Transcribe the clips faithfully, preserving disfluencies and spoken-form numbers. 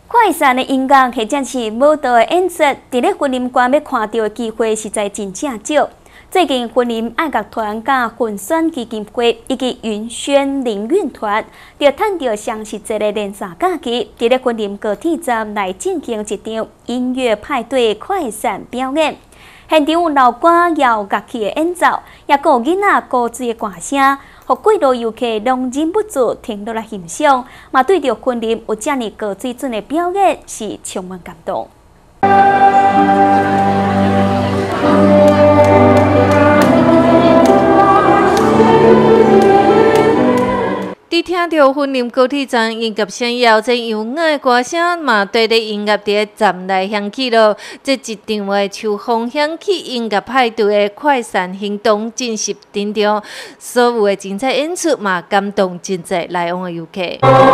快闪的音乐或者是舞蹈的演出，伫咧婚礼馆要看到的机会实在真正少。最近婚礼爱乐团、甲混选基金会以及云轩灵韵团，就趁着双十节的连续假期，伫咧婚礼高铁站来进行一场音乐派对快闪表演。现场有老歌、摇乐器的演奏，也有囡仔高追的歌声，互几路游客拢忍不住停落来欣赏。嘛，对着婚礼有遮尔高水准的表演，是充满感动。 伫听到婚礼高铁站音乐声以后，这优雅的歌声嘛，对着音乐伫站内响起咯。这一场的秋风响起音乐派对的快闪行动正式登场，所有的精彩演出嘛，感动真侪来往的游客。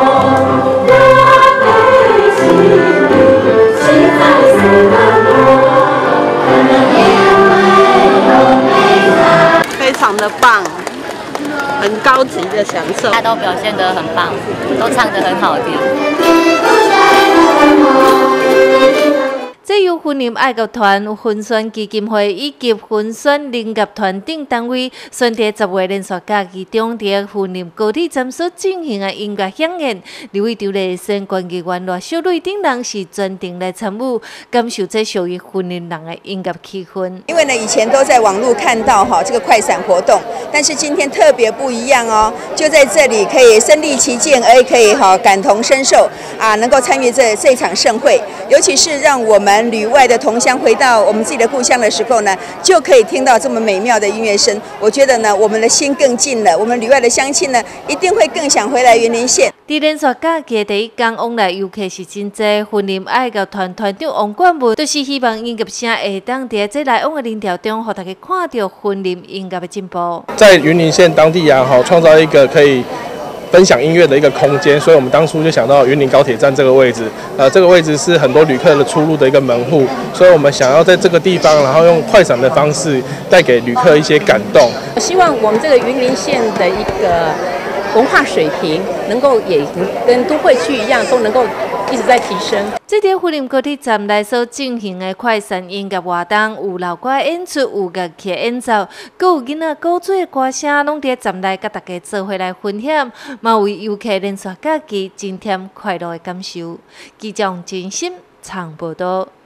非常的棒。很高级的享受， 他都表现得很棒，都唱得很好听。 这由婚礼爱乐团、婚选基金会以及婚选灵乐团等单位，选伫十月连续假期中，伫婚礼高铁站所进行的音乐响演，六位场内相关人员และ小女等人是专程来参与，感受这属于婚礼人的音乐气氛。 因为呢，以前都在网络看到哈这个快闪活动，但是今天特别不一样哦，就在这里可以身临其境，而可以哈感同身受啊，能够参与这这场盛会，尤其是让我们旅外的同乡回到我们自己的故乡的时候呢，就可以听到这么美妙的音乐声。我觉得呢，我们的心更近了，我们旅外的乡亲呢，一定会更想回来云林县。 伫连续假期第一天往来游客是真多，婚礼爱乐团团长王冠文就是希望音乐声会当伫这来往的人潮中，让大家看到婚礼音乐的进步。 在云林县当地啊，哈，创造一个可以分享音乐的一个空间，所以我们当初就想到云林高铁站这个位置，呃，这个位置是很多旅客的出入的一个门户，所以我们想要在这个地方，然后用快闪的方式带给旅客一些感动。 希望我们这个云林县的一个文化水平，能够也跟都会区一样，都能够一直在提升。 这条婚礼高铁站内所进行的快闪音乐活动，有老歌演出，有乐器演奏，佮有囡仔古锥的歌声，拢伫站内甲大家做伙来分享，嘛为游客连续假期增添快乐的感受。记者王真心长报道。